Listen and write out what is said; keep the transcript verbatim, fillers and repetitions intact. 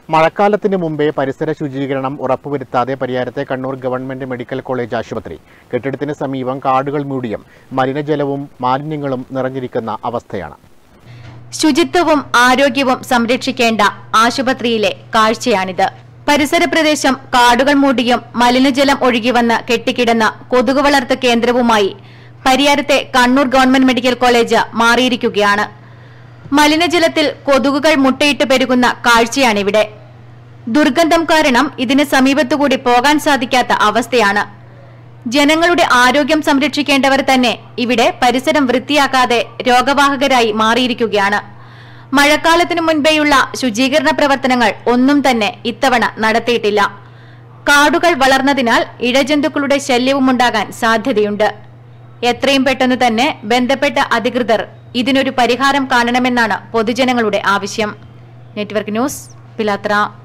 മഴക്കാലത്തിന് മുമ്പേ പരിസര ശുചീകരണം ഉറപ്പുവരുത്താതെ പരിയാരത്തെ കണ്ണൂർ ഗവൺമെന്റ് മെഡിക്കൽ കോളേജ് ആശുപത്രി കെട്ടിടത്തിന് സമീപം കാടുകൾ മൂടിയും മലിനജലവും മാലിന്യങ്ങളും നിറഞ്ഞിരിക്കുന്ന അവസ്ഥയാണ്. ശുചിത്വവും ആരോഗ്യവും സംരക്ഷിക്കേണ്ട ആശുപത്രിയിലെ കാഴ്ചയാണിത്. പരിസര പ്രദേശം കാടുകൾ മൂടിയും മലിനജലം ഒഴുകിവന്ന് കെട്ടിക്കിടന്ന കൊതുക് വളർത്ത കേന്ദ്രവുമായി പരിയാരത്തെ കണ്ണൂർ ഗവൺമെന്റ് മെഡിക്കൽ കോളേജ് മാറിയിരിക്കുകയാണ്. മലിനജലത്തിൽ കൊതുകുകൾ മുട്ടയിട്ട് പെരുകുന്ന കാഴ്ചയാണിവിടെ. ദുർഗന്ധം കാരണം ഇതിന് സമീപത്തുകൂടി പോകാൻ സാധിക്കാത്ത അവസ്ഥയാണ്. ജനങ്ങളുടെ ആരോഗ്യം സംരക്ഷിക്കേണ്ടവർ തന്നെ ഇവിടെ പരിസരം വൃത്തിയാക്കാതെ രോഗവാഹകരായി മാറിയിരിക്കുകയാണ്. മഴക്കാലത്തിനു മുൻപേയുള്ള ശുചീകരണ പ്രവർത്തനങ്ങൾ ഒന്നും തന്നെ ഇത്തവണ നടത്തിയിട്ടില്ല. കാടുകൾ വളർന്നതിനാൽ ഇഴജന്തുക്കളുടെ ശല്യവുമുണ്ടാകാൻ സാധ്യതയുണ്ട്. എത്രയും പെട്ടെന്ന് തന്നെ ബന്ധപ്പെട്ട അധികൃതർ ഇതിനൊരു പരിഹാരം കാണണമെന്നാണ് പൊതുജനങ്ങളുടെ ആവശ്യം. നെറ്റ്വർക്ക് ന്യൂസ്, പിലാത്ര.